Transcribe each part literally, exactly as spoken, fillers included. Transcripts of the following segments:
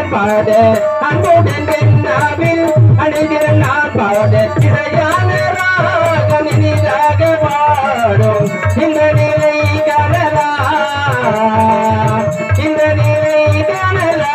பாட அன்புடன் நாவில் அணிந்திரு நான் பாட இறையான ராகம் இனிதாக பாடும் இந்த நிலை காணலாம் இந்த நிலை காணலாம்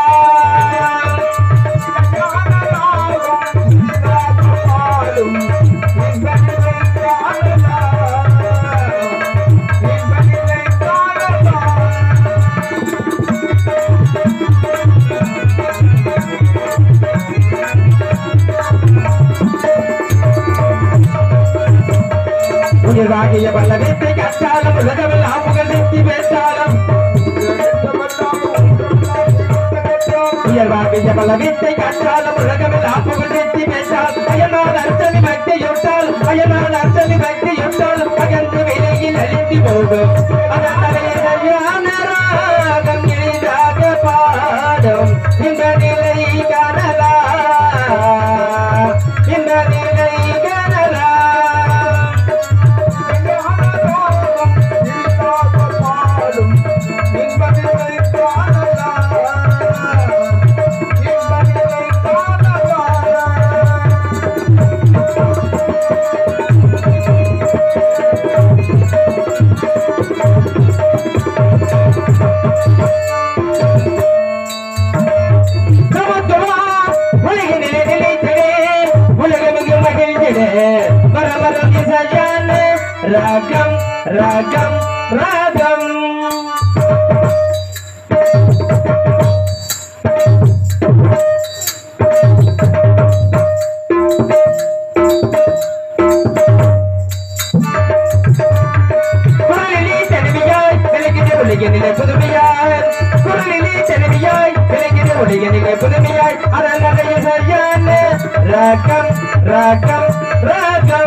உயிர்வாகிய பல்லவத்தை கற்றாலும் உலகமெல்லாம் புகழ் நிறுத்தி பேசாலும் உயர்வாகிய பல்லவத்தை கற்றாலும் உலகமெல்லாம் புகழ் நிறுத்தி பேசால் அயனால் அர்ச்சனை பக்தி யுட்டால் அயனால் அர்ச்சனை பக்தி யுட்டால் பகந்து விலையில் அழிந்து போகும் அதன் தலையான ராகம் எளிதாக பாடும் இந்த நிலை காணலாம் இந்த நிலை Ragam, ragam, ragam. Kuralili teneviyai, belegine uligenile pudumiyai. Kuralili teneviyai, belegine uligenile pudumiyai. Arangadaya sayane. Ragam, ragam, ragam.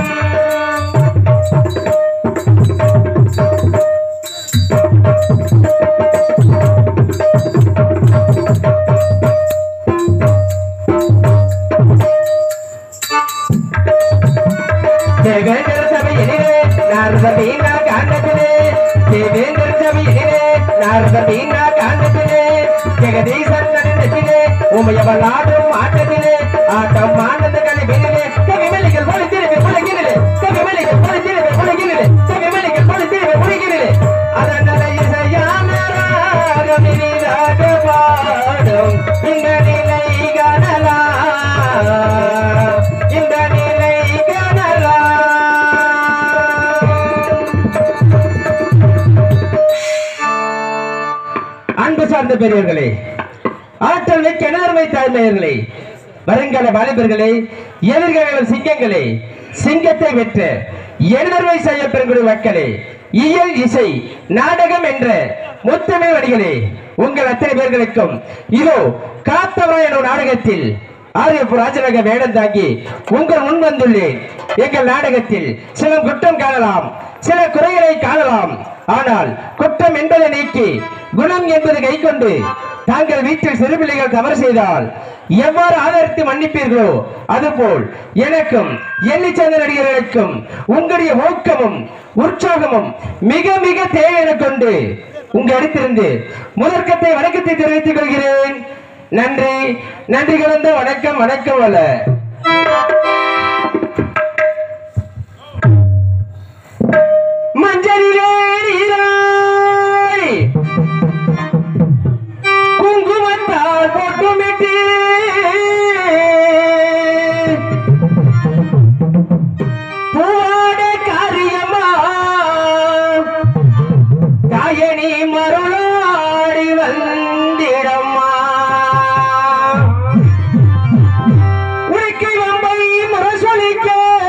Devendra Sabayinile, Narada Bina Kandatile, Devendra Sabayinile, Narada Bina Kandatile, Jagadisan Nadinatile, Umayabaladu Matatile, Atam Manada Kalibinile, Kavimelical Political Poliginile, Kavimelical Political Poliginile, Kavimelical Political Poliginile, Adana Yasayana Ramini Ragavadam, Indanile Ganala, Indanile Ganala. அன்பு சார்ந்த பெரியவர்களே, ஆற்றல் மிக்க நேர்மை தாய்மையர்களே, வருங்கால வாலிபர்களே, எதிர்கால சிங்கங்களே, சிங்கத்தை வெற்ற எழுநர்மை செய்ய பெருங்குடி மக்களே, இயல் இசை நாடகம் என்ற முத்தமிழ் வடிகளே, உங்கள் அத்தனை பேர்களுக்கும் இதோ காத்தவரா என்ற நாடகத்தில் ஆரியப்பூர் ராஜரக வேடம் தாங்கி உங்கள் முன் வந்துள்ளேன். எங்கள் நாடகத்தில் சில குற்றம் காணலாம், சில குறைகளை காணலாம். ஆனால் குற்றம் என்பதை நீக்கி குணம் என்பது கை கொண்டு தாங்கள் வீட்டில் சிறுபிள்ளைகள் தவறு செய்தால் எவ்வாறு ஆதரித்து மன்னிப்பீர்களோ அதுபோல் எனக்கும் எண்ணி சேர்ந்த நடிகர்களுக்கும் உங்களுடைய ஊக்கமும் உற்சாகமும் மிக மிக தேவை என கொண்டு உங்க இடத்திலிருந்து முதற்கத்தை வணக்கத்தை தெரிவித்துக் கொள்கிறேன். நன்றி, நன்றி கலந்த வணக்கம், வணக்கம் அல்ல. மஞ்சளிலே நீராய் குங்குமத்தால் போட்டுமிட்டு பூவாட காரியமா தாயணி மருளாடி வந்திடம்மா உனக்கு வம்பை முரசொலிக்க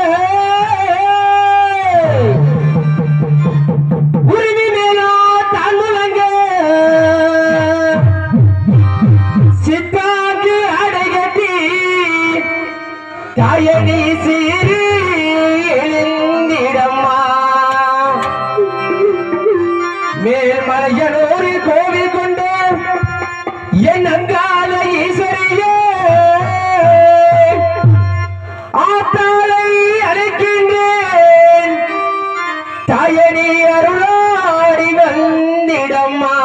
தாயணி சீரி எழுந்திடம்மா மேல்மலையனூர் கோவில் கொண்டு என் அங்கால ஈஸ்வரியே ஆத்தாளை அழைக்கின்றேன். தாயணி அருளாடி வந்திடம்மா